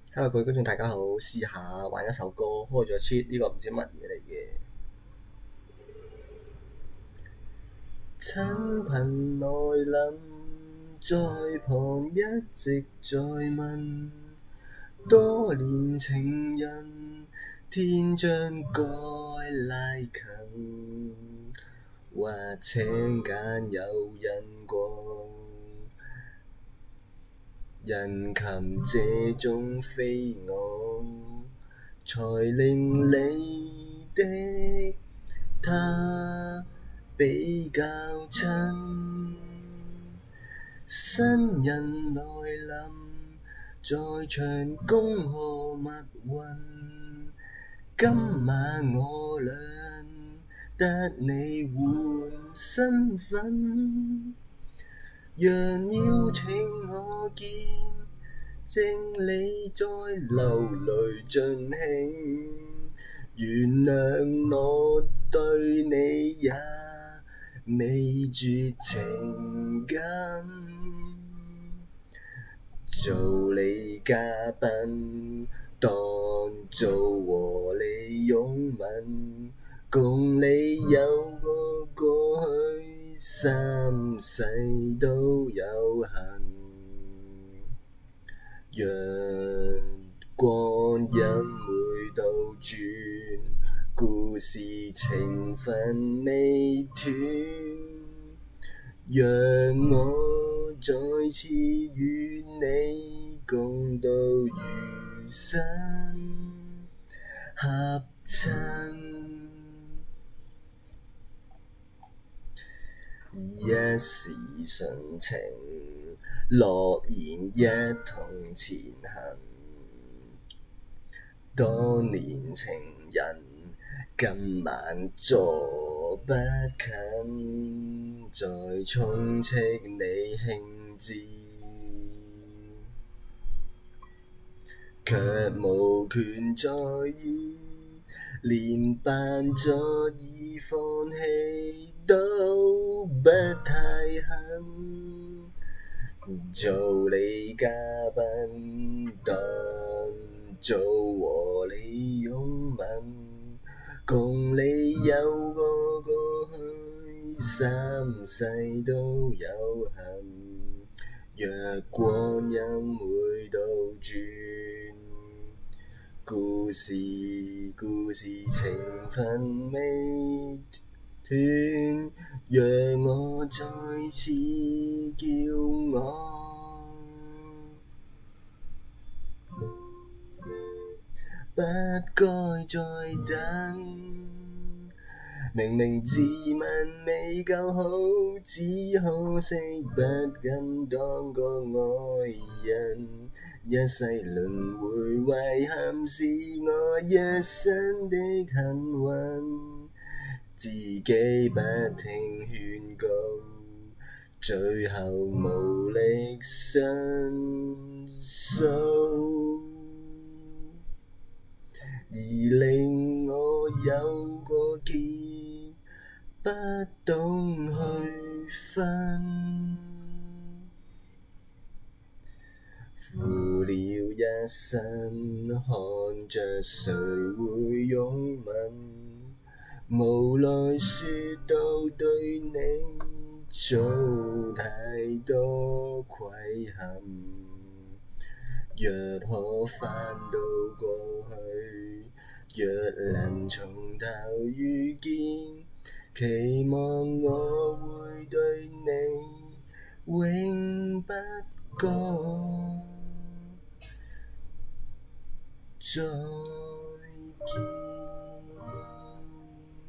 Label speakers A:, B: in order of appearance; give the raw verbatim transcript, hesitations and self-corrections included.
A: Hello，各位觀眾大家好，試下玩一首歌，開咗 cheat 呢個唔知乜嘢嚟嘅。親朋來臨，在旁一直在問，多年情人，天將該拉近，或請揀有人過。人琴這種飛舞，才令你的他比較親。新人來臨，在場恭賀密運，今晚我倆得你換身份。讓邀請我見證你在流淚盡興，原諒我對你也未絕情感。做你嘉賓，當做和你擁吻，共你有個過去，三世都有幸。若光陰會倒轉，故事情分未斷，讓我再次與你共度餘生合襯。一時純情，諾言一同前行。多年情人，今晚坐不近，再充斥你興致，卻無權在意，連扮作已放棄都不太肯。做你嘉賓，當做和你擁吻，共你有個過去，三世都有幸。若光陰會倒轉，故事故事情分未斷，讓我再次叫我，不該再等。明明自問未夠好，只可惜不敢當個愛人。一世輪迴遺憾是我一生的幸運，自己不聽勸告，最後無力申訴，而令我有個結，不懂去分。負了一生，看着誰會擁吻，無奈說到對你做太多虧欠。若可返到過去，若能從頭遇見，期望我會對你永不講再見。